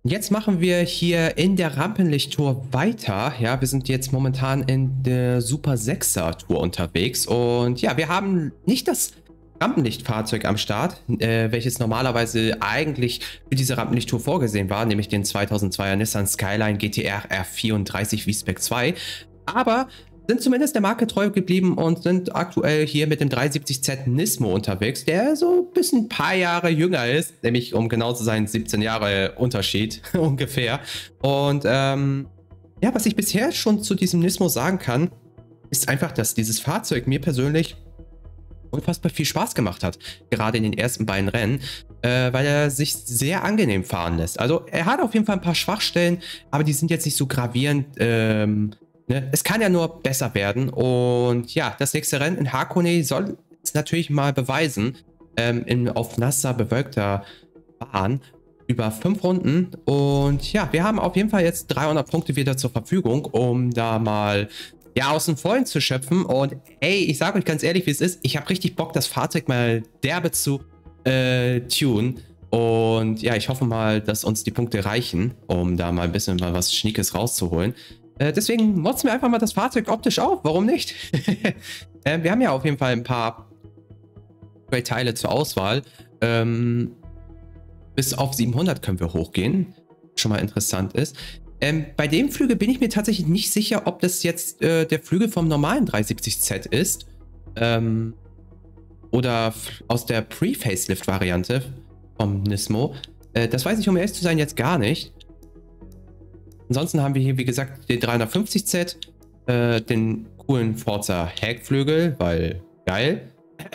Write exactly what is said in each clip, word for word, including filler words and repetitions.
Jetzt machen wir hier in der Rampenlicht-Tour weiter. Ja, wir sind jetzt momentan in der Super sechser Tour unterwegs. Und ja, wir haben nicht das Rampenlichtfahrzeug am Start, äh, welches normalerweise eigentlich für diese Rampenlicht-Tour vorgesehen war, nämlich den zweitausendzweier Nissan Skyline G T R R vierunddreißig V-Spec zwei. Aber sind zumindest der Marke treu geblieben und sind aktuell hier mit dem dreihundertsiebzig Z Nismo unterwegs, der so ein bisschen ein paar Jahre jünger ist, nämlich um genau zu sein siebzehn Jahre Unterschied ungefähr. Und ähm, ja, was ich bisher schon zu diesem Nismo sagen kann, ist einfach, dass dieses Fahrzeug mir persönlich unfassbar viel Spaß gemacht hat, gerade in den ersten beiden Rennen, äh, weil er sich sehr angenehm fahren lässt. Also er hat auf jeden Fall ein paar Schwachstellen, aber die sind jetzt nicht so gravierend. Ähm, ne? Es kann ja nur besser werden und ja, das nächste Rennen in Hakone soll es natürlich mal beweisen, ähm, in, auf nasser, bewölkter Bahn über fünf Runden und ja, wir haben auf jeden Fall jetzt dreihundert Punkte wieder zur Verfügung, um da mal ja, aus dem Vollen zu schöpfen. Und ey, ich sage euch ganz ehrlich, wie es ist. Ich habe richtig Bock, das Fahrzeug mal derbe zu äh, tunen. Und ja, ich hoffe mal, dass uns die Punkte reichen, um da mal ein bisschen mal was Schniekes rauszuholen. Äh, deswegen motzen wir einfach mal das Fahrzeug optisch auf. Warum nicht? äh, wir haben ja auf jeden Fall ein paar Teile zur Auswahl. Ähm, bis auf siebenhundert können wir hochgehen. Schon mal interessant ist. Ähm, bei dem Flügel bin ich mir tatsächlich nicht sicher, ob das jetzt äh, der Flügel vom normalen dreihundertsiebzig Z ist. Ähm, oder aus der Pre-Facelift-Variante vom Nismo. Äh, das weiß ich, um ehrlich zu sein, jetzt gar nicht. Ansonsten haben wir hier, wie gesagt, den dreihundertfünfzig Z, äh, den coolen Forza Heckflügel, weil geil.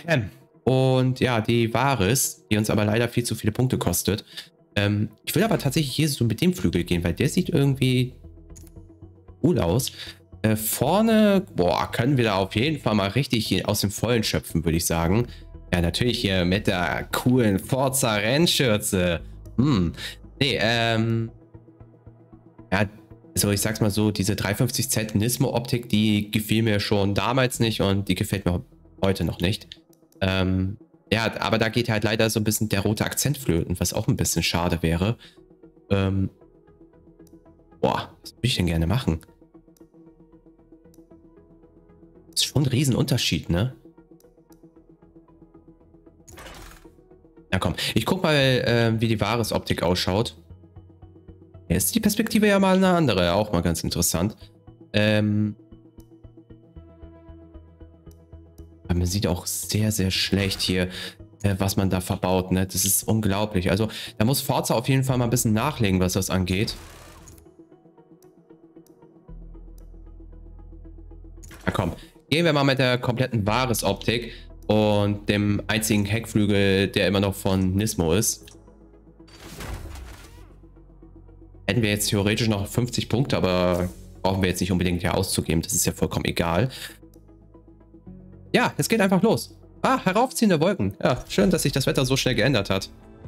Und ja, die Varis, die uns aber leider viel zu viele Punkte kostet. Ähm, ich will aber tatsächlich hier so mit dem Flügel gehen, weil der sieht irgendwie cool aus. Äh, vorne, boah, können wir da auf jeden Fall mal richtig aus dem Vollen schöpfen, würde ich sagen. Ja, natürlich hier mit der coolen Forza Rennschürze. Hm, nee, ähm, ja, so ich sag's mal so, diese dreihundertfünfzig Z Nismo-Optik, die gefiel mir schon damals nicht und die gefällt mir heute noch nicht. Ähm, Ja, aber da geht halt leider so ein bisschen der rote Akzent flöten, was auch ein bisschen schade wäre. Ähm, boah, was würde ich denn gerne machen? Das ist schon ein Riesenunterschied, ne? Ja, komm. Ich guck mal, äh, wie die Varis-Optik ausschaut. Ja, ist die Perspektive ja mal eine andere, auch mal ganz interessant. Ähm... Aber man sieht auch sehr, sehr schlecht hier, äh, was man da verbaut, ne? Das ist unglaublich. Also, da muss Forza auf jeden Fall mal ein bisschen nachlegen, was das angeht. Na komm, gehen wir mal mit der kompletten Varis-Optik und dem einzigen Heckflügel, der immer noch von Nismo ist. Hätten wir jetzt theoretisch noch fünfzig Punkte, aber brauchen wir jetzt nicht unbedingt hier auszugeben. Das ist ja vollkommen egal. Ja, es geht einfach los. Ah, heraufziehende Wolken. Ja, schön, dass sich das Wetter so schnell geändert hat.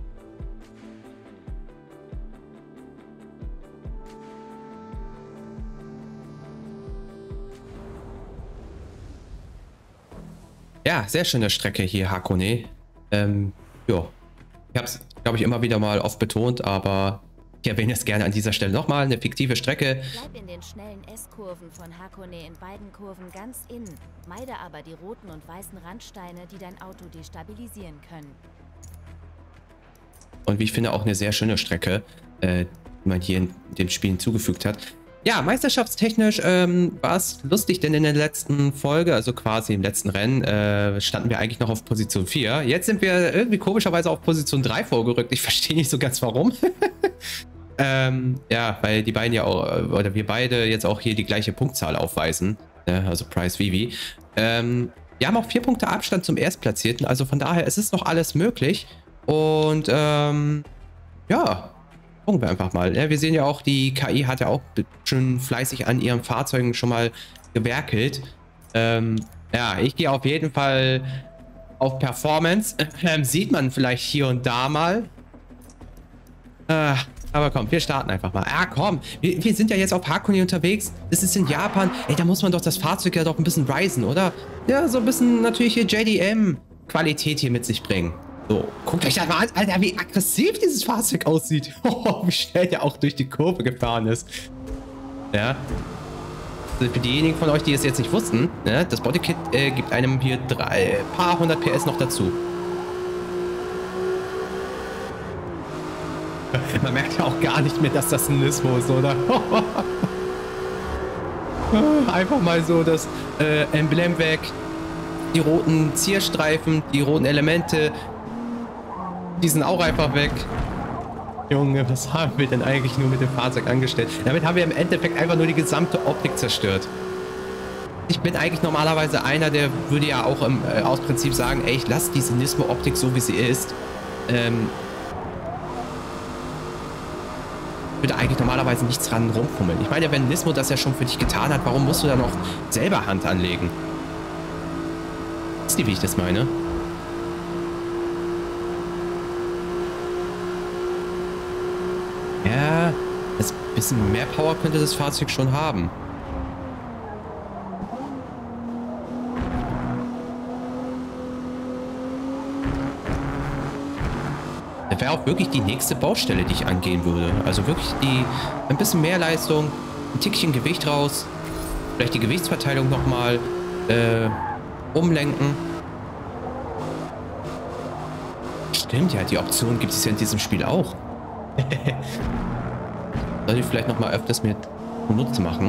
Ja, sehr schöne Strecke hier, Hakone. Ähm, ja. Ich habe es, glaube ich, immer wieder mal oft betont, aber ich erwähne es gerne an dieser Stelle nochmal. Eine fiktive Strecke. Bleib in den schnellen S-Kurven von Hakone in beiden Kurven ganz innen. Meide aber die roten und weißen Randsteine, die dein Auto destabilisieren können. Und wie ich finde, auch eine sehr schöne Strecke, äh, die man hier in dem Spiel hinzugefügt hat. Ja, meisterschaftstechnisch ähm, war es lustig, denn in der letzten Folge, also quasi im letzten Rennen, äh, standen wir eigentlich noch auf Position vier. Jetzt sind wir irgendwie komischerweise auf Position drei vorgerückt. Ich verstehe nicht so ganz warum. ähm, ja, weil die beiden ja auch, oder wir beide jetzt auch hier die gleiche Punktzahl aufweisen. Ne? Also Price Vivi. Ähm, wir haben auch vier Punkte Abstand zum Erstplatzierten. Also von daher, es ist noch alles möglich. Und ähm, ja, gucken wir einfach mal. Ja, wir sehen ja auch, die K I hat ja auch schon fleißig an ihren Fahrzeugen schon mal gewerkelt. Ähm, ja, ich gehe auf jeden Fall auf Performance. Ähm, sieht man vielleicht hier und da mal. Äh, aber komm, wir starten einfach mal. Ah, komm, wir, wir sind ja jetzt auf Hakone unterwegs. Das ist in Japan. Ey, da muss man doch das Fahrzeug ja doch ein bisschen risen, oder? Ja, so ein bisschen natürlich hier J D M-Qualität hier mit sich bringen. So, guckt euch das mal an, Alter, wie aggressiv dieses Fahrzeug aussieht. Oh, wie schnell der auch durch die Kurve gefahren ist. Ja. Also für diejenigen von euch, die es jetzt nicht wussten, ne, das Bodykit äh, gibt einem hier drei, paar hundert P S noch dazu. Man merkt ja auch gar nicht mehr, dass das ein Nismo ist, oder? Einfach mal so das äh, Emblem weg, die roten Zierstreifen, die roten Elemente, die sind auch einfach weg. Junge, was haben wir denn eigentlich nur mit dem Fahrzeug angestellt? Damit haben wir im Endeffekt einfach nur die gesamte Optik zerstört. Ich bin eigentlich normalerweise einer, der würde ja auch im, äh, aus Prinzip sagen, ey, ich lasse diese Nismo-Optik so, wie sie ist. Ähm, würde eigentlich normalerweise nichts dran rumfummeln. Ich meine, wenn Nismo das ja schon für dich getan hat, warum musst du da noch selber Hand anlegen? Wisst ihr, wie ich das meine? Ja, ein bisschen mehr Power könnte das Fahrzeug schon haben. Das wäre auch wirklich die nächste Baustelle, die ich angehen würde. Also wirklich die ein bisschen mehr Leistung, ein Tickchen Gewicht raus, vielleicht die Gewichtsverteilung nochmal äh, umlenken. Stimmt, ja, die Option gibt es ja in diesem Spiel auch. Sollte ich vielleicht nochmal öfters mit Nutze machen.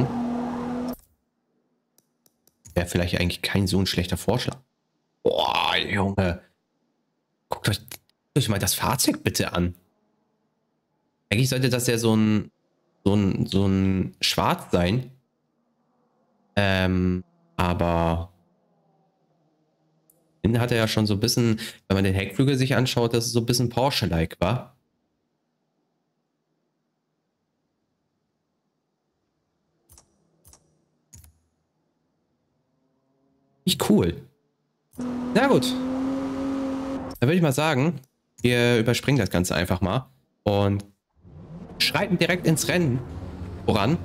Wäre vielleicht eigentlich kein so ein schlechter Vorschlag. Boah, Junge. Guckt euch, guckt euch mal das Fahrzeug bitte an. Eigentlich sollte das ja so ein so ein, so ein Schwarz sein. Ähm, aber innen hat er ja schon so ein bisschen, wenn man den Heckflügel sich anschaut, dass es so ein bisschen Porsche-like war. Nicht cool. Na gut. Dann würde ich mal sagen, wir überspringen das Ganze einfach mal und schreiten direkt ins Rennen voran.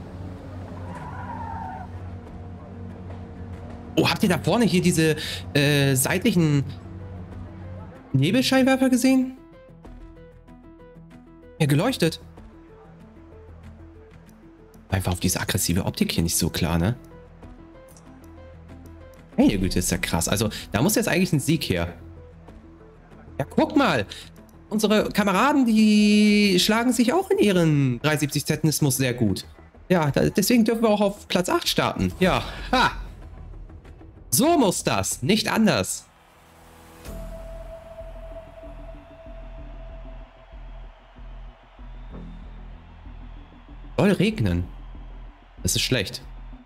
Oh, habt ihr da vorne hier diese äh, seitlichen Nebelscheinwerfer gesehen? Ja, geleuchtet. Einfach auf diese aggressive Optik hier nicht so klar, ne? Hey, Güte, ist ja krass. Also, da muss jetzt eigentlich ein Sieg her. Ja, guck mal. Unsere Kameraden, die schlagen sich auch in ihren drei siebzig Z Nismos sehr gut. Ja, da, deswegen dürfen wir auch auf Platz acht starten. Ja, ha. So muss das, nicht anders. Soll regnen. Das ist schlecht.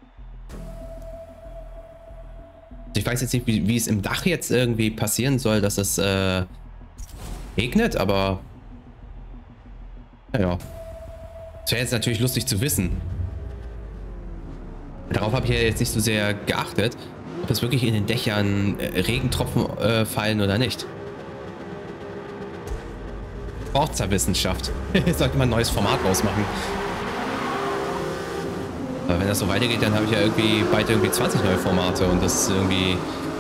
Ich weiß jetzt nicht, wie, wie es im Dach jetzt irgendwie passieren soll, dass es äh, regnet, aber naja. Das wäre jetzt natürlich lustig zu wissen. Darauf habe ich ja jetzt nicht so sehr geachtet, ob es wirklich in den Dächern äh, Regentropfen äh, fallen oder nicht. Forza-Wissenschaft. Sollte man ein neues Format rausmachen. Aber wenn das so weitergeht, dann habe ich ja irgendwie bald irgendwie zwanzig neue Formate und das ist irgendwie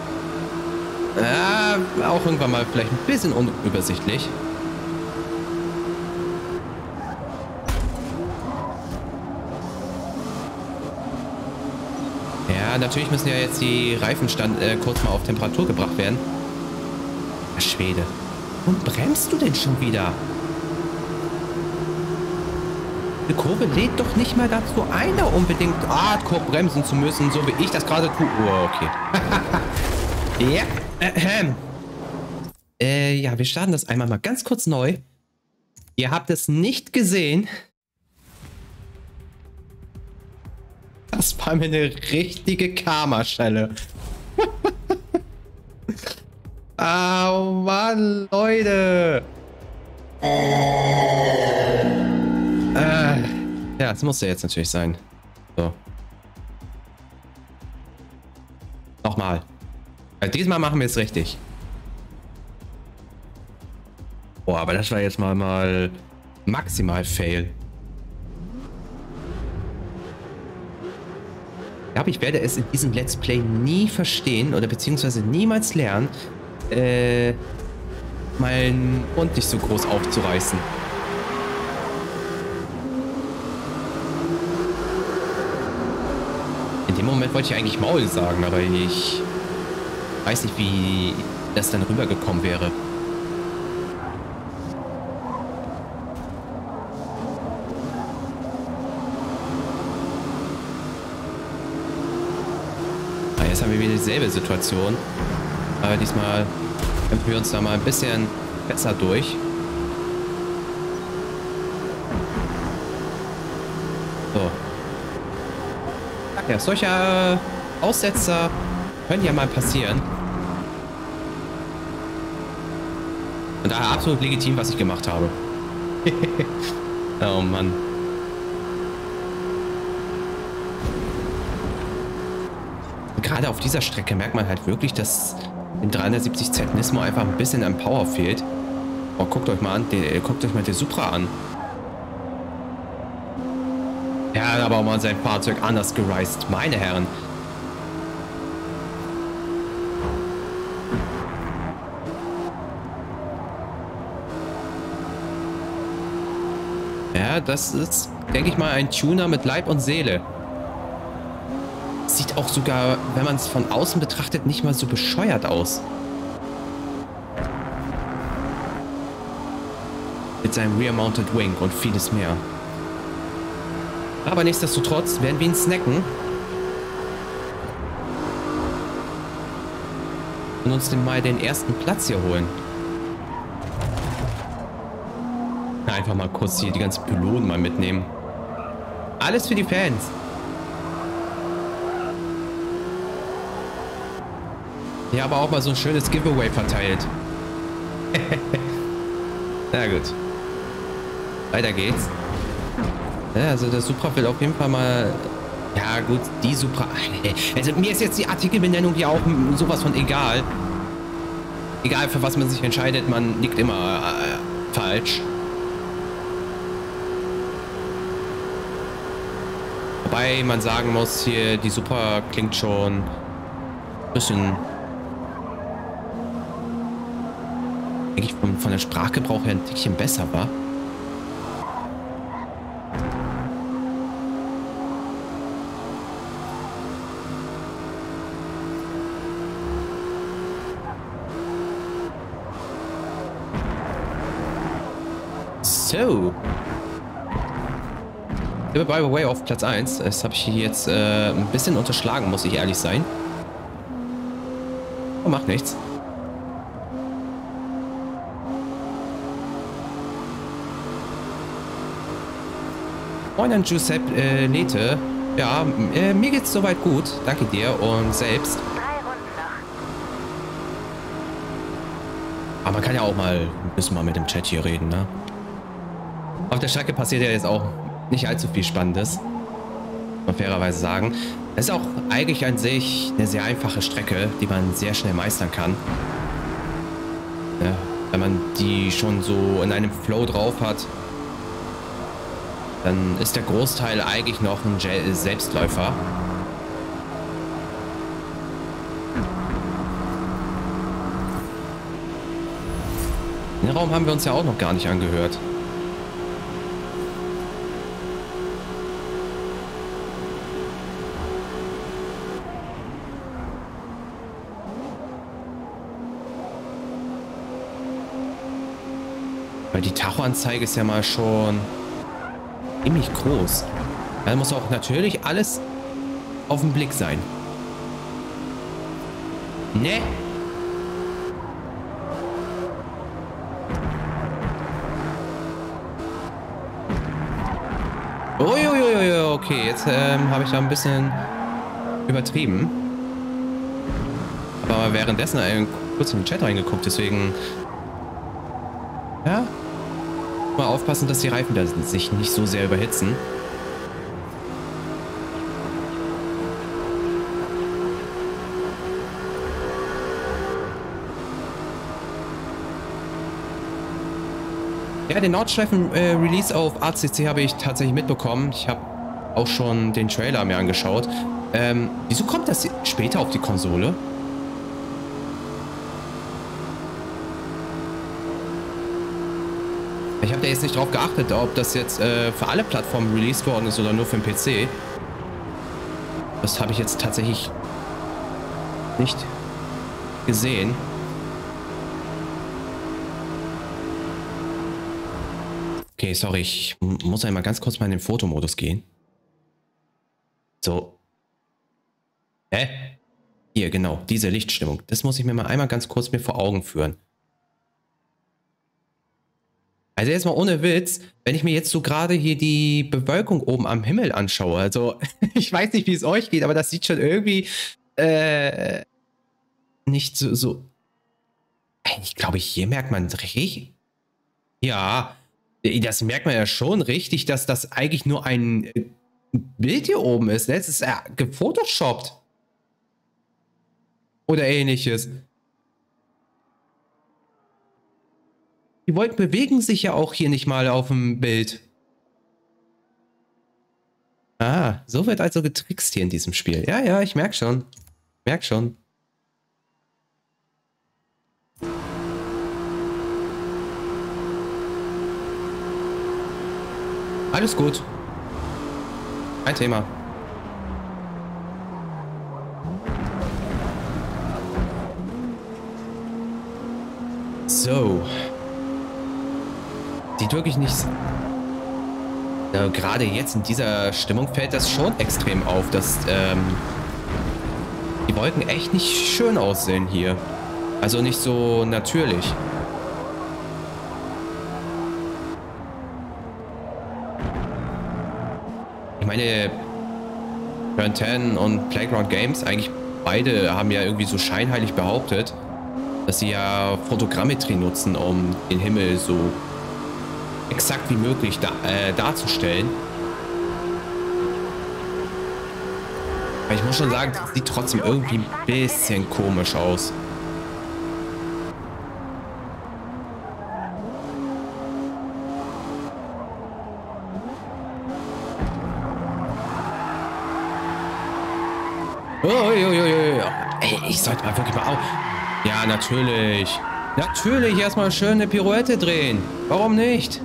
äh, auch irgendwann mal vielleicht ein bisschen unübersichtlich. Ja, natürlich müssen ja jetzt die Reifen stand, äh, kurz mal auf Temperatur gebracht werden. Herr Schwede. Und bremst du denn schon wieder? Die Kurve lädt doch nicht mal dazu ein, da unbedingt hardcore bremsen zu müssen, so wie ich das gerade tue. Oh, okay. Ja. Äh, äh, ja, wir starten das einmal mal ganz kurz neu. Ihr habt es nicht gesehen. Das war mir eine richtige Karma-Schelle. Oh Mann, Leute. Äh, ja, das muss ja jetzt natürlich sein. So. Nochmal. Ja, diesmal machen wir es richtig. Boah, aber das war jetzt mal mal maximal fail. Ich glaube, ich werde es in diesem Let's Play nie verstehen oder beziehungsweise niemals lernen, äh, meinen Mund nicht so groß aufzureißen. In dem Moment wollte ich eigentlich Maul sagen, aber ich weiß nicht, wie das dann rübergekommen wäre. Ah, jetzt haben wir wieder dieselbe Situation. Aber diesmal kämpfen wir uns da mal ein bisschen besser durch. So. Ja, solche Aussetzer können ja mal passieren. Und daher absolut legitim, was ich gemacht habe. Oh Mann. Und gerade auf dieser Strecke merkt man halt wirklich, dass in dreihundertsiebzig Z Nismo einfach ein bisschen an Power fehlt. Oh, guckt euch mal an, den, guckt euch mal den Supra an. Er hat aber auch mal sein Fahrzeug anders gereist, meine Herren. Ja, das ist, denke ich mal, ein Tuner mit Leib und Seele. Sieht auch sogar, wenn man es von außen betrachtet, nicht mal so bescheuert aus. Mit seinem Rear-Mounted Wing und vieles mehr. Aber nichtsdestotrotz werden wir ihn snacken. Und uns den mal den ersten Platz hier holen. Einfach mal kurz hier die ganzen Pylonen mal mitnehmen. Alles für die Fans. Ja, aber auch mal so ein schönes Giveaway verteilt. Na gut. Weiter geht's. Ja, also der Supra will auf jeden Fall mal... Ja gut, die Supra... Also mir ist jetzt die Artikelbenennung ja auch sowas von egal. Egal für was man sich entscheidet, man liegt immer äh, falsch. Wobei man sagen muss, hier die Supra klingt schon ein bisschen... eigentlich von, von der Sprachgebrauch her ein Tickchen besser war. So. By the way, auf Platz eins. Das habe ich jetzt äh, ein bisschen unterschlagen, muss ich ehrlich sein. Oh, macht nichts. Moin an Giuseppe äh, Lete. Ja, äh, mir geht's soweit gut. Danke dir und selbst. Aber man kann ja auch mal ein bisschen mal mit dem Chat hier reden, ne? Auf der Strecke passiert ja jetzt auch nicht allzu viel Spannendes. Muss man fairerweise sagen. Es ist auch eigentlich an sich eine sehr einfache Strecke, die man sehr schnell meistern kann. Ja, wenn man die schon so in einem Flow drauf hat, dann ist der Großteil eigentlich noch ein Selbstläufer. Den Raum haben wir uns ja auch noch gar nicht angehört. Weil die Tachoanzeige ist ja mal schon ziemlich groß. Da muss auch natürlich alles auf den Blick sein. Ne? Uiuiui, okay, jetzt ähm, habe ich da ein bisschen übertrieben. Aber währenddessen kurz in den Chat reingeguckt, deswegen... Ja, mal aufpassen, dass die Reifen da sich nicht so sehr überhitzen. Ja, den Nordschleifen-Release äh, auf A C C habe ich tatsächlich mitbekommen. Ich habe auch schon den Trailer mir angeschaut. Ähm, wieso kommt das später auf die Konsole? da jetzt nicht drauf geachtet, ob das jetzt äh, für alle Plattformen released worden ist oder nur für den P C. Das habe ich jetzt tatsächlich nicht gesehen. Okay, sorry, ich muss einmal ganz kurz mal in den Fotomodus gehen. So. Hä? Hier, genau, diese Lichtstimmung. Das muss ich mir mal einmal ganz kurz mir vor Augen führen. Also jetzt mal ohne Witz, wenn ich mir jetzt so gerade hier die Bewölkung oben am Himmel anschaue, also ich weiß nicht, wie es euch geht, aber das sieht schon irgendwie äh, nicht so, so... Ich glaube, hier merkt man richtig... Ja, das merkt man ja schon richtig, dass das eigentlich nur ein Bild hier oben ist. Das ist ja gefotoshoppt. Oder ähnliches. Die Wolken bewegen sich ja auch hier nicht mal auf dem Bild. Ah, so wird also getrickst hier in diesem Spiel. Ja, ja, ich merke schon. Merk schon. Alles gut. Kein Thema. So. Sieht wirklich nicht... Ja, gerade jetzt in dieser Stimmung fällt das schon extrem auf, dass ähm, die Wolken echt nicht schön aussehen hier. Also nicht so natürlich. Ich meine, Turn zehn und Playground Games, eigentlich beide haben ja irgendwie so scheinheilig behauptet, dass sie ja Fotogrammetrie nutzen, um den Himmel so exakt wie möglich da, äh, darzustellen. Aber ich muss schon sagen, das sieht trotzdem irgendwie ein bisschen komisch aus. Oh, oh, oh, oh, oh. Ey, ich sollte mal wirklich mal auf. Ja, natürlich. Natürlich erstmal schön eine Pirouette drehen. Warum nicht?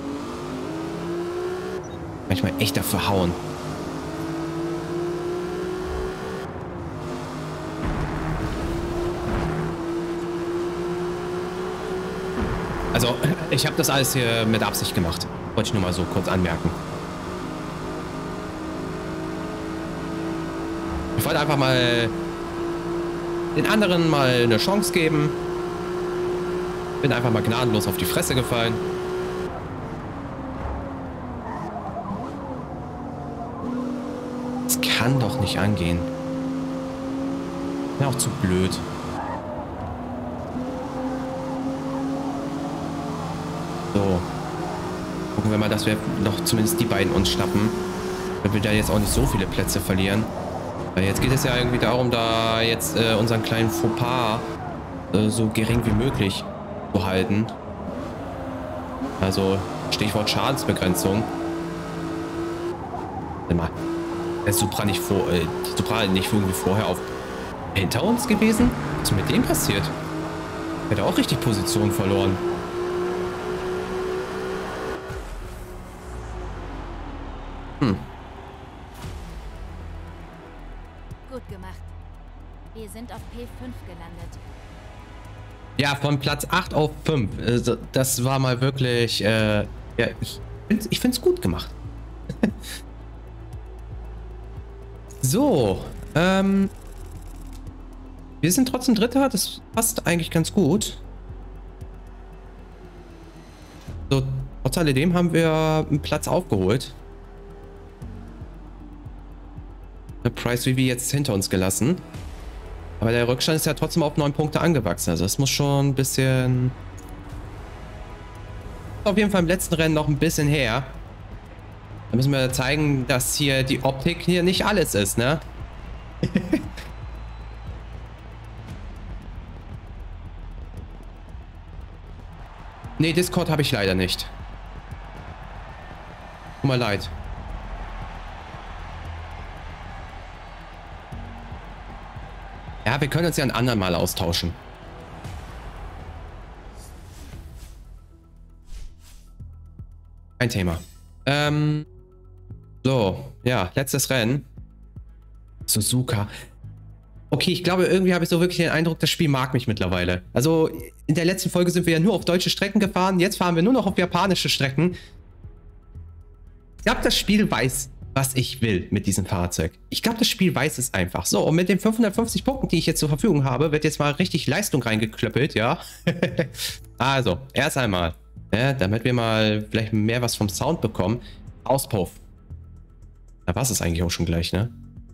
Manchmal echt dafür hauen. Also, ich habe das alles hier mit Absicht gemacht. Wollte ich nur mal so kurz anmerken. Ich wollte einfach mal den anderen mal eine Chance geben. Bin einfach mal gnadenlos auf die Fresse gefallen. Das kann doch nicht angehen. Bin auch zu blöd. So. Gucken wir mal, dass wir noch zumindest die beiden uns schnappen. Wenn wir da jetzt auch nicht so viele Plätze verlieren. Weil jetzt geht es ja irgendwie darum, da jetzt äh, unseren kleinen Fauxpas äh, so gering wie möglich zu halten. Also Stichwort Schadensbegrenzung. Warte mal. Ist Supra nicht vor, äh, die Supra nicht irgendwie vorher auf hinter uns gewesen? Was ist mit dem passiert? Hätte auch richtig Position verloren. Hm. Gut gemacht. Wir sind auf P fünf gelandet. Ja, von Platz acht auf fünf. Also, das war mal wirklich... Äh, ja, ich finde ich find's gut gemacht. So. Ähm, wir sind trotzdem Dritter. Das passt eigentlich ganz gut. So, trotz alledem haben wir einen Platz aufgeholt. Price V V jetzt hinter uns gelassen. Aber der Rückstand ist ja trotzdem auf neun Punkte angewachsen. Also das muss schon ein bisschen... Auf jeden Fall im letzten Rennen noch ein bisschen her. Da müssen wir zeigen, dass hier die Optik hier nicht alles ist, ne? Nee, Discord habe ich leider nicht. Tut mir leid. Ja, wir können uns ja ein andermal austauschen. Kein Thema. Ähm, so, ja, letztes Rennen. Suzuka. Okay, ich glaube, irgendwie habe ich so wirklich den Eindruck, das Spiel mag mich mittlerweile. Also, in der letzten Folge sind wir ja nur auf deutsche Strecken gefahren. Jetzt fahren wir nur noch auf japanische Strecken. Ich glaube, das Spiel weiß, was ich will mit diesem Fahrzeug. Ich glaube, das Spiel weiß es einfach. So, und mit den fünfhundertfünfzig Punkten, die ich jetzt zur Verfügung habe, wird jetzt mal richtig Leistung reingeklöppelt, ja? Also, erst einmal, ja, damit wir mal vielleicht mehr was vom Sound bekommen. Auspuff. Da war es eigentlich auch schon gleich, ne?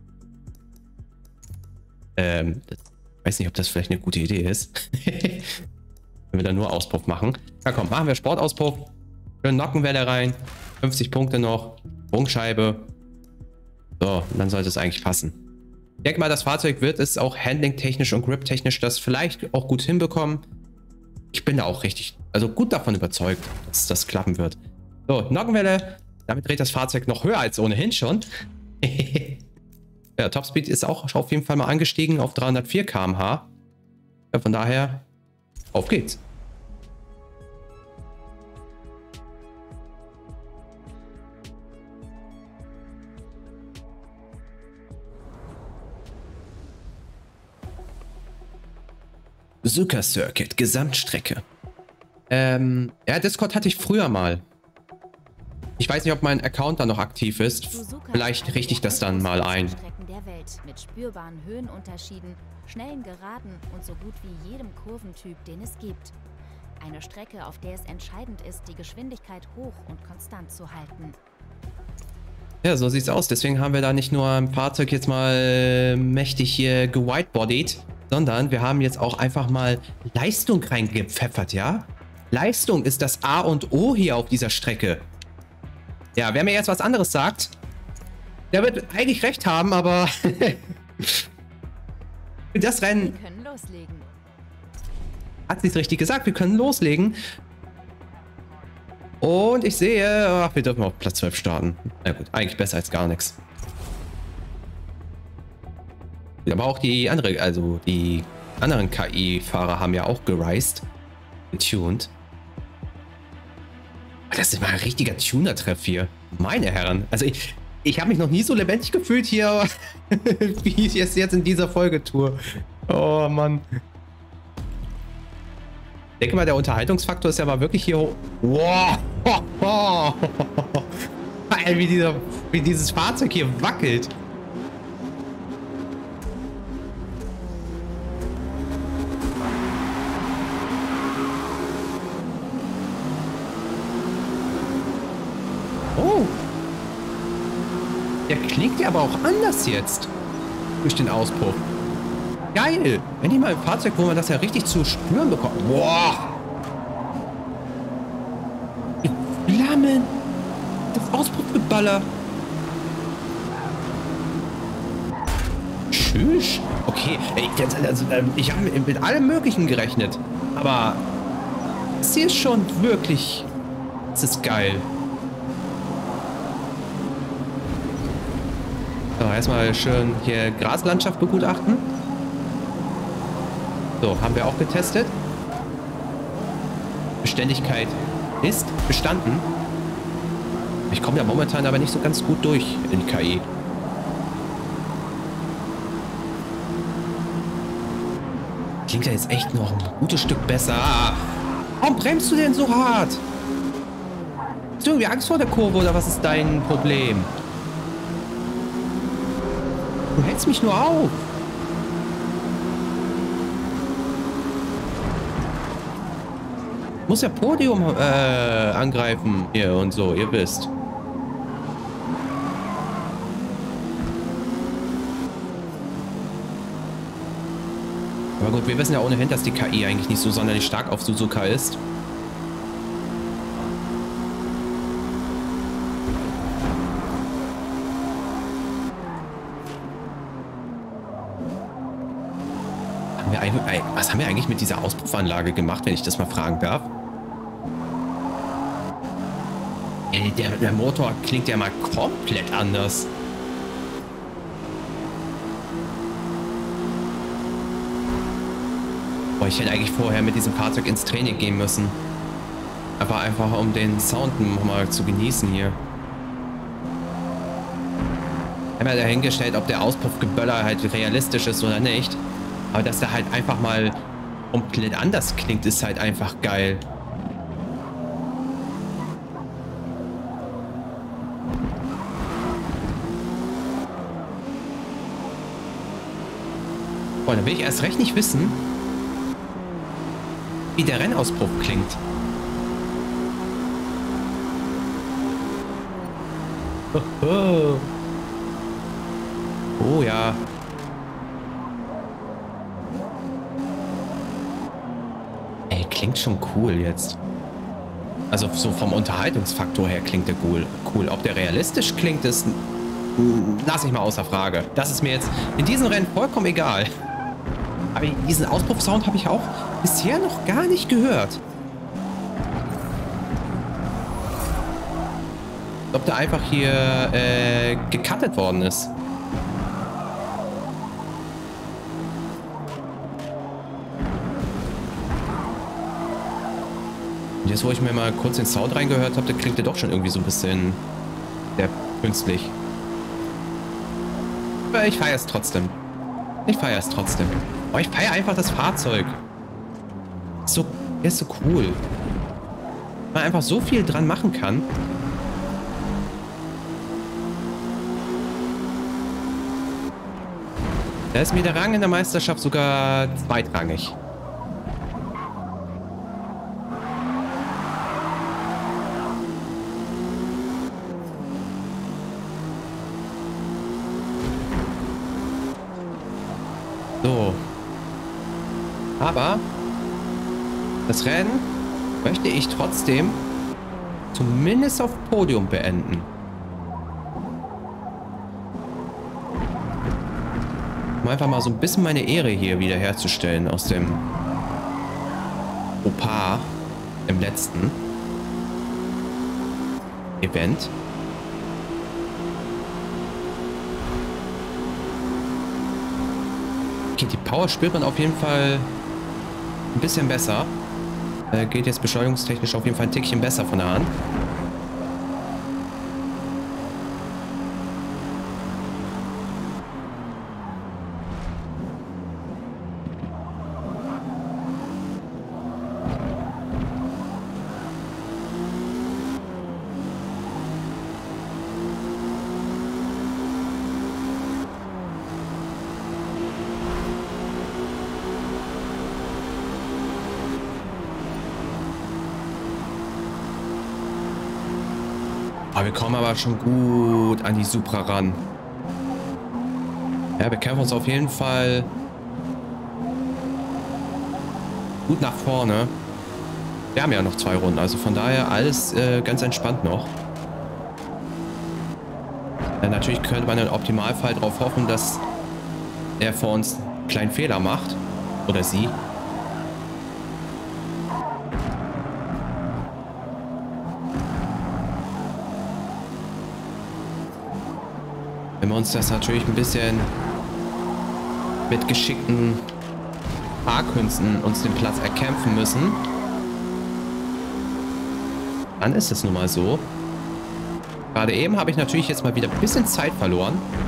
Ähm, das, weiß nicht, ob das vielleicht eine gute Idee ist. Wenn wir da nur Auspuff machen. Na komm, machen wir Sportauspuff. Schön Nockenwelle rein. fünfzig Punkte noch. Sprungscheibe. So, und dann sollte es eigentlich passen. Ich denke mal, das Fahrzeug wird es auch handlingtechnisch und grip-technisch das vielleicht auch gut hinbekommen. Ich bin da auch richtig, also gut davon überzeugt, dass das klappen wird. So, Nockenwelle. Damit dreht das Fahrzeug noch höher als ohnehin schon. Ja, Topspeed ist auch auf jeden Fall mal angestiegen auf dreihundertvier Kilometer pro Stunde. Ja, von daher, auf geht's. Suzuka Circuit, Gesamtstrecke. Ähm, ja, Discord hatte ich früher mal. Ich weiß nicht, ob mein Account da noch aktiv ist. Suzuka Vielleicht richte ich das dann mal ein. Strecken der Welt mit spürbaren Höhenunterschieden, schnellen Geraden und so gut wie jedem Kurventyp, den es gibt. Eine Strecke, auf der es entscheidend ist, die Geschwindigkeit hoch und konstant zu halten. Ja, so sieht's aus. Deswegen haben wir da nicht nur ein Fahrzeug jetzt mal mächtig hier gewhitebodied, sondern wir haben jetzt auch einfach mal Leistung reingepfeffert, ja? Leistung ist das A und O hier auf dieser Strecke. Ja, wer mir jetzt was anderes sagt, der wird eigentlich recht haben, aber das Rennen Wir können loslegen. hat sie es richtig gesagt. Wir können loslegen. Und ich sehe, ach, wir dürfen auf Platz zwölf starten. Na gut, eigentlich besser als gar nichts. Aber auch die andere, also die anderen K I-Fahrer haben ja auch gereist, getuned. Das ist mal ein richtiger Tuner-Treff hier. Meine Herren. Also ich, ich habe mich noch nie so lebendig gefühlt hier, wie ich es jetzt in dieser Folge tue. Oh Mann. Ich denke mal, der Unterhaltungsfaktor ist ja mal wirklich hier hoch. Wow. Wie, dieser, wie dieses Fahrzeug hier wackelt. Oh. Der klingt ja aber auch anders jetzt. Durch den Auspuff. Geil. Wenn ich mal ein Fahrzeug, wo man das ja richtig zu spüren bekommt. Boah. Die Flammen. Das Auspuffgeballer. Tschüss. Okay. Ich, also, ich habe mit allem Möglichen gerechnet. Aber das hier ist schon wirklich... Das ist geil. So, erstmal schön hier Graslandschaft begutachten. So, haben wir auch getestet. Beständigkeit ist bestanden. Ich komme ja momentan aber nicht so ganz gut durch in K I. Klingt ja jetzt echt noch ein gutes Stück besser. Warum bremst du denn so hart? Hast du irgendwie Angst vor der Kurve oder was ist dein Problem? Du hältst mich nur auf. Muss ja Podium äh, angreifen hier und so, ihr wisst. Aber gut, wir wissen ja ohnehin, dass die K I eigentlich nicht so sonderlich stark auf Suzuka ist. Was haben wir eigentlich mit dieser Auspuffanlage gemacht, wenn ich das mal fragen darf? Der, der Motor klingt ja mal komplett anders. Boah, ich hätte eigentlich vorher mit diesem Fahrzeug ins Training gehen müssen. Aber einfach um den Sound mal zu genießen hier. Ich habe ja dahingestellt, ob der Auspuffgeböller halt realistisch ist oder nicht. Aber dass der halt einfach mal komplett anders klingt, ist halt einfach geil. Boah, da will ich erst recht nicht wissen, wie der Rennauspuff klingt. Oh, oh ja. Ey, klingt schon cool jetzt. Also so vom Unterhaltungsfaktor her klingt der cool. Cool. Ob der realistisch klingt, ist... Lass ich mal außer Frage. Das ist mir jetzt in diesem Rennen vollkommen egal. Aber diesen Auspuffsound habe ich auch bisher noch gar nicht gehört. Ob der einfach hier äh, gecuttet worden ist. Und jetzt, wo ich mir mal kurz den Sound reingehört habe, da klingt der doch schon irgendwie so ein bisschen sehr künstlich. Aber ich feiere es trotzdem. Ich feiere es trotzdem. Aber ich feiere einfach das Fahrzeug. So, er ist so cool. Man einfach so viel dran machen kann. Da ist mir der Rang in der Meisterschaft sogar zweitrangig. So. Aber das Rennen möchte ich trotzdem zumindest auf Podium beenden. Um einfach mal so ein bisschen meine Ehre hier wiederherzustellen aus dem Fauxpas im letzten Event. Okay, die Power spürt man auf jeden Fall ein bisschen besser. Äh, geht jetzt beschleunigungstechnisch auf jeden Fall ein Tickchen besser von der Hand. Aber wir kommen aber schon gut an die Supra ran. Ja, wir kämpfen uns auf jeden Fall gut nach vorne. Wir haben ja noch zwei Runden, also von daher alles äh, ganz entspannt noch. Ja, natürlich könnte man im Optimalfall darauf hoffen, dass er vor uns einen kleinen Fehler macht. Oder sie. Wenn wir uns das natürlich ein bisschen mit geschickten Fahrkünsten uns den Platz erkämpfen müssen, dann ist es nun mal so. Gerade eben habe ich natürlich jetzt mal wieder ein bisschen Zeit verloren.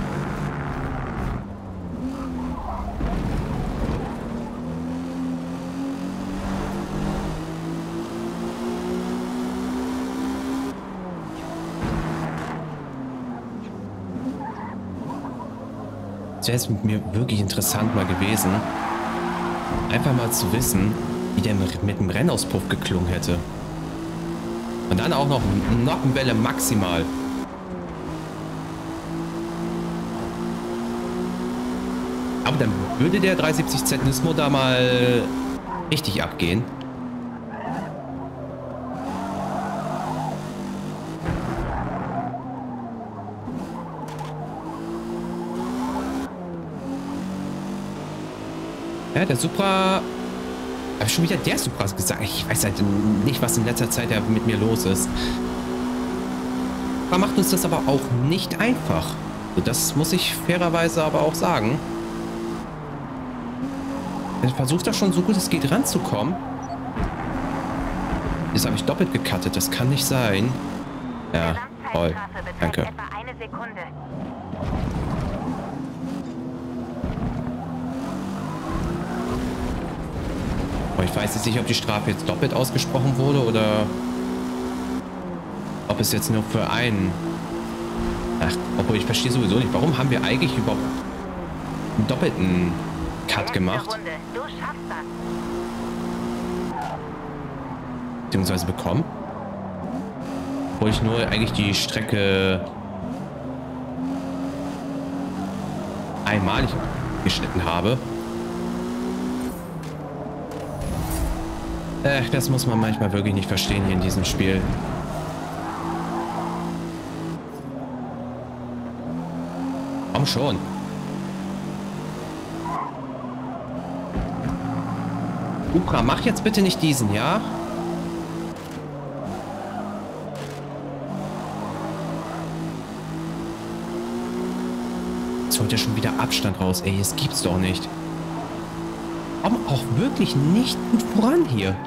Es wäre jetzt mir wirklich interessant mal gewesen, einfach mal zu wissen, wie der mit dem Rennauspuff geklungen hätte. Und dann auch noch Nockenwelle maximal. Aber dann würde der dreihundertsiebzig Z Nismo da mal richtig abgehen. Ja, der Supra... Hab ich schon wieder der Supra gesagt. Ich weiß halt nicht, was in letzter Zeit ja mit mir los ist. Aber macht uns das aber auch nicht einfach. Das muss ich fairerweise aber auch sagen. Er versucht da schon so gut es geht ranzukommen. Jetzt habe ich doppelt gecuttet. Das kann nicht sein. Ja, toll. Danke. Etwa eine Sekunde. Aber ich weiß jetzt nicht, ob die Strafe jetzt doppelt ausgesprochen wurde oder ob es jetzt nur für einen... Ach, obwohl ich verstehe sowieso nicht. Warum haben wir eigentlich überhaupt einen doppelten Cut gemacht? Du schaffst das. Beziehungsweise bekommen. Obwohl ich nur eigentlich die Strecke einmalig geschnitten habe. Äh, das muss man manchmal wirklich nicht verstehen hier in diesem Spiel. Komm schon. Upra, mach jetzt bitte nicht diesen, ja? Jetzt holt er schon wieder Abstand raus. Ey, das gibt's doch nicht. Kommen auch wirklich nicht gut voran hier.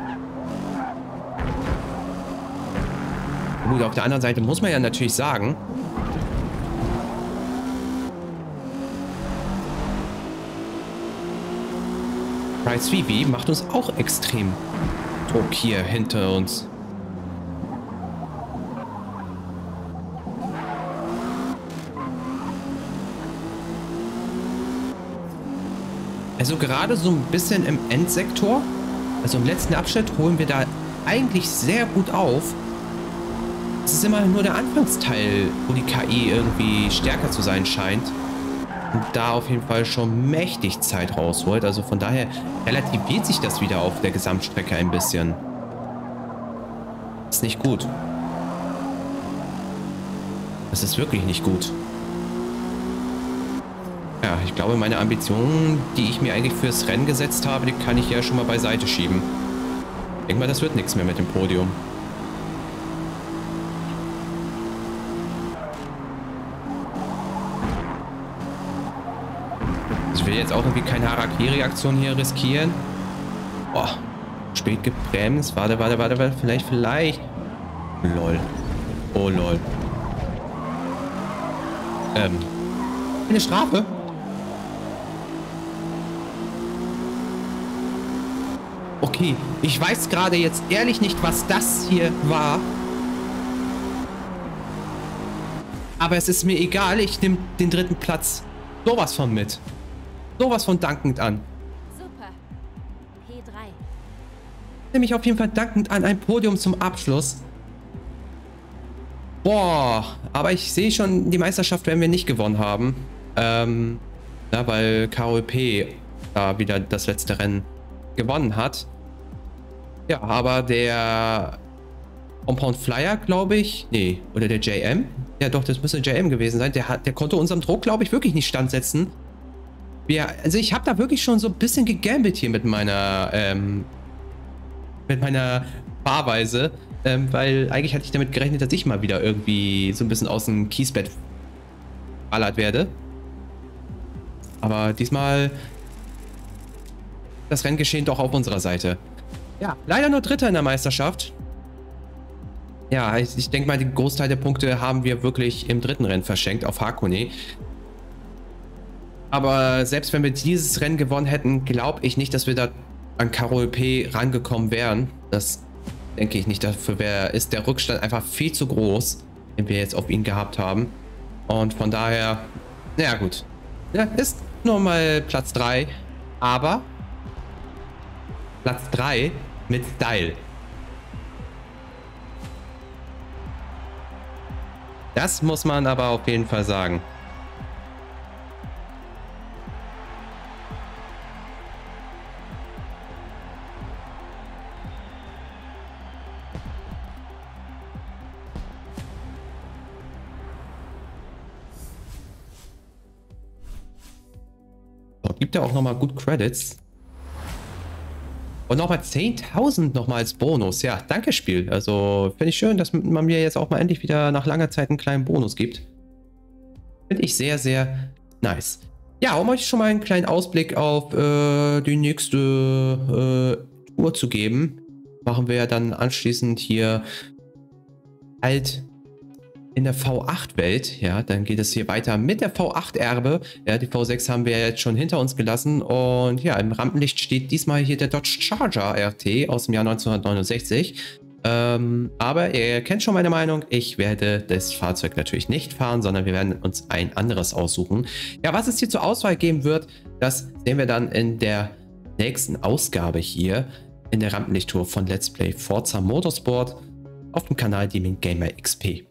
Gut, auf der anderen Seite muss man ja natürlich sagen, Price Vivi macht uns auch extrem Druck hier hinter uns. Also gerade so ein bisschen im Endsektor, also im letzten Abschnitt, holen wir da eigentlich sehr gut auf. Es ist immer nur der Anfangsteil, wo die K I irgendwie stärker zu sein scheint. Und da auf jeden Fall schon mächtig Zeit rausholt. Also von daher relativiert sich das wieder auf der Gesamtstrecke ein bisschen. Ist nicht gut. Das ist wirklich nicht gut. Ja, ich glaube, meine Ambitionen, die ich mir eigentlich fürs Rennen gesetzt habe, die kann ich ja schon mal beiseite schieben. Ich denke mal, das wird nichts mehr mit dem Podium. Ich will jetzt auch irgendwie keine Harakiri-Aktion hier riskieren. Boah, spät gebremst. Warte, warte, warte, warte. Vielleicht, vielleicht. Lol. Oh, lol. Ähm. Eine Strafe? Okay, ich weiß gerade jetzt ehrlich nicht, was das hier war. Aber es ist mir egal, ich nehme den dritten Platz sowas von mit. Sowas von dankend an. Super. P drei. Nehme ich auf jeden Fall dankend an ein Podium zum Abschluss. Boah, aber ich sehe schon, die Meisterschaft werden wir nicht gewonnen haben. Ähm, ja, weil K O P da wieder das letzte Rennen gewonnen hat. Ja, aber der Compound Flyer, glaube ich, nee, oder der J M, ja doch, das müsste J M gewesen sein, der, hat, der konnte unserem Druck, glaube ich, wirklich nicht standsetzen. Wir, also ich habe da wirklich schon so ein bisschen gegambelt hier mit meiner, ähm, mit meiner Fahrweise, ähm, weil eigentlich hatte ich damit gerechnet, dass ich mal wieder irgendwie so ein bisschen aus dem Kiesbett ballert werde. Aber diesmal das Renngeschehen doch auf unserer Seite. Ja, leider nur Dritter in der Meisterschaft. Ja, ich, ich denke mal, den Großteil der Punkte haben wir wirklich im dritten Rennen verschenkt, auf Hakone. Aber selbst wenn wir dieses Rennen gewonnen hätten, glaube ich nicht, dass wir da an K O P rangekommen wären. Das denke ich nicht. Dafür wär, ist der Rückstand einfach viel zu groß, den wir jetzt auf ihn gehabt haben. Und von daher, naja gut. Ja, ist nur mal Platz drei. Aber Platz drei mit Style. Das muss man aber auf jeden Fall sagen. So, gibt ja auch nochmal gut Credits. Und nochmal zehntausend nochmal als Bonus. Ja, danke Spiel. Also finde ich schön, dass man mir jetzt auch mal endlich wieder nach langer Zeit einen kleinen Bonus gibt. Finde ich sehr, sehr nice. Ja, um euch schon mal einen kleinen Ausblick auf äh, die nächste äh, Tour zu geben. machen wir dann anschließend hier halt in der V acht Welt. Ja, dann geht es hier weiter mit der V acht Erbe. Ja, die V sechs haben wir jetzt schon hinter uns gelassen. Und ja, im Rampenlicht steht diesmal hier der Dodge Charger R T aus dem Jahr neunzehnhundertneunundsechzig. Ähm, aber ihr kennt schon meine Meinung. Ich werde das Fahrzeug natürlich nicht fahren, sondern wir werden uns ein anderes aussuchen. Ja, was es hier zur Auswahl geben wird, das sehen wir dann in der nächsten Ausgabe hier in der Rampenlichttour von Let's Play Forza Motorsport auf dem Kanal Demon Gamer X P.